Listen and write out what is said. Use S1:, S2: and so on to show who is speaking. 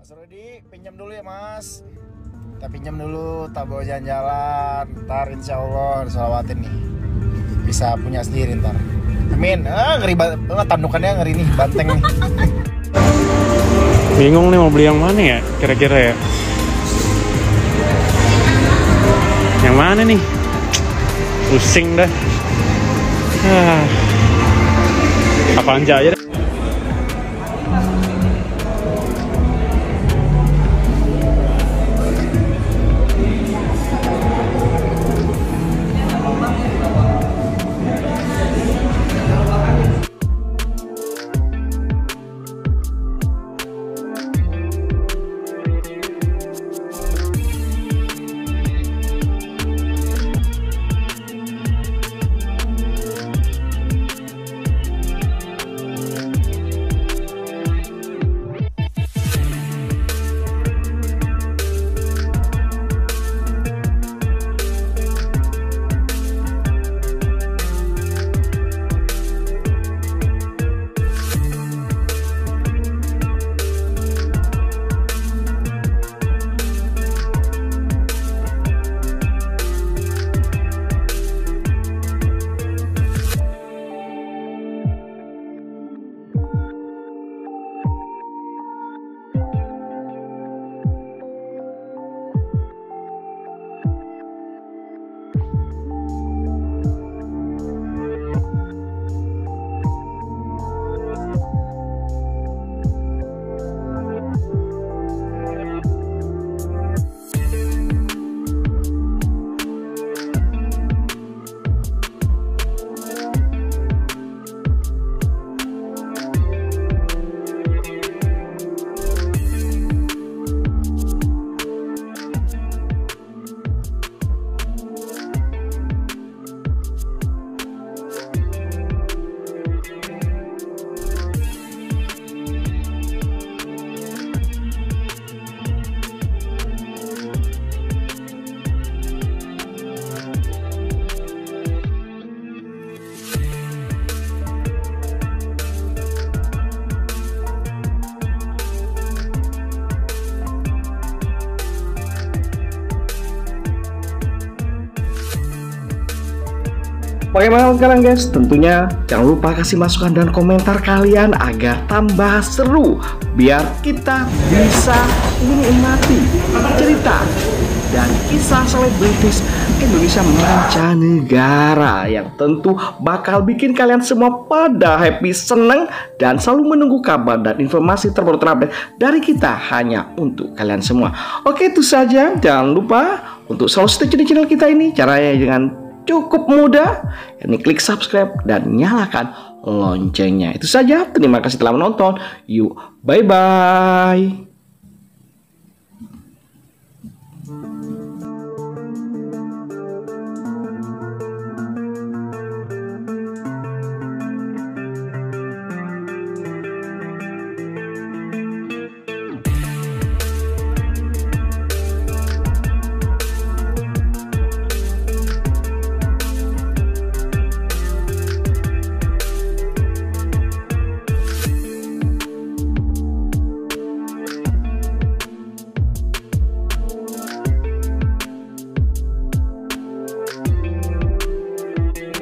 S1: Mas Rudi, pinjam dulu ya Mas. Kita pinjam dulu, tak bawa jalan-jalan. Ntar insya Allah salawatin nih, bisa punya sendiri ntar. Amin. Ngeri banget, tandukannya ngeri nih, banteng nih.
S2: Bingung nih mau beli yang mana ya kira-kira ya. Yang mana nih? Pusing dah. Apaan aja deh.
S3: Bagaimana kalian guys? Tentunya jangan lupa kasih masukan dan komentar kalian agar tambah seru, biar kita bisa menikmati cerita dan kisah selebritis Indonesia mancanegara yang tentu bakal bikin kalian semua pada happy, seneng, dan selalu menunggu kabar dan informasi terbaru terupdate dari kita hanya untuk kalian semua. Oke, itu saja. Jangan lupa untuk selalu stay di channel kita ini. Caranya dengan cukup mudah, yakni klik subscribe dan nyalakan loncengnya. Itu saja. Terima kasih telah menonton. Yuk, bye-bye.